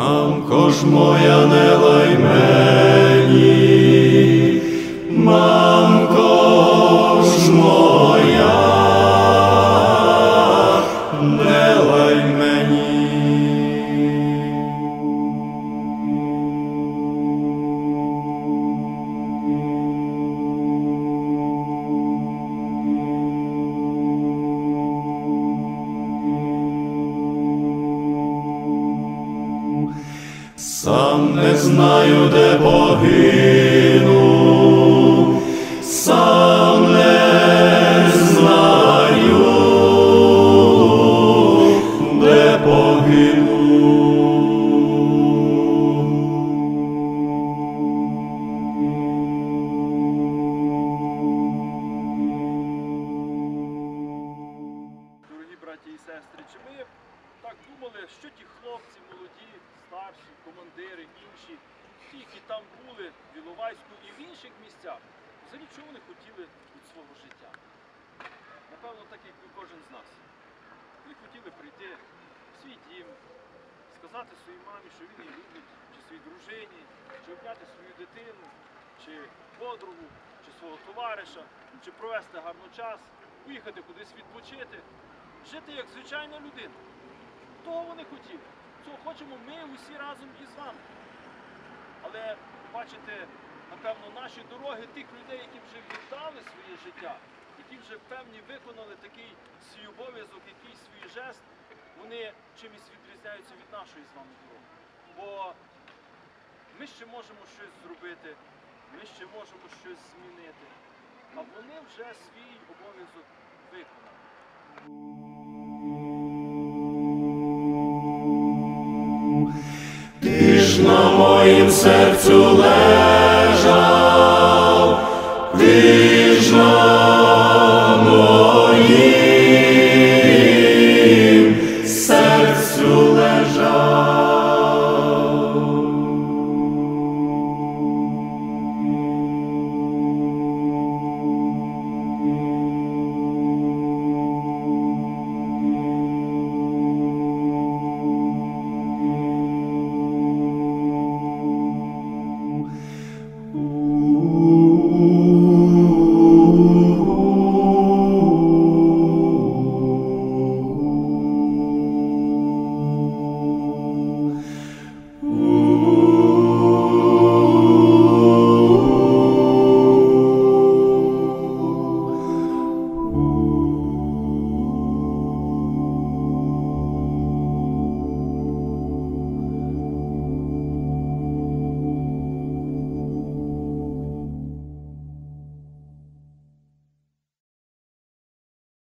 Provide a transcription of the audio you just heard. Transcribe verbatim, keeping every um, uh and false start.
Мамко ж моя, не лай мені, мамко ж моя, не лай мені. Сам не знаю, де погину, сам не знаю, де погину. Дорогі браті і сестри, чи ми так думали, що ті хлопці молоді, старші, командири, інші, ті, які там були в Іловайську і в інших місцях, взагалі чого вони хотіли від свого життя? Напевно, так, як і кожен з нас. Вони хотіли прийти в свій дім, сказати своїй мамі, що він її любить, чи своїй дружині, чи обняти свою дитину, чи подругу, чи свого товариша, чи провести гарний час, поїхати кудись відпочити, жити як звичайна людина. Того вони хотіли. Цього хочемо ми усі разом із вами. Але, бачите, напевно, наші дороги тих людей, які вже віддали своє життя, які вже певні виконали такий свій обов'язок, якийсь свій жест, вони чимось відрізняються від нашої з вами дороги. Бо ми ще можемо щось зробити, ми ще можемо щось змінити, а вони вже свій обов'язок виконали. Ти ж на моїм серцю лежиш,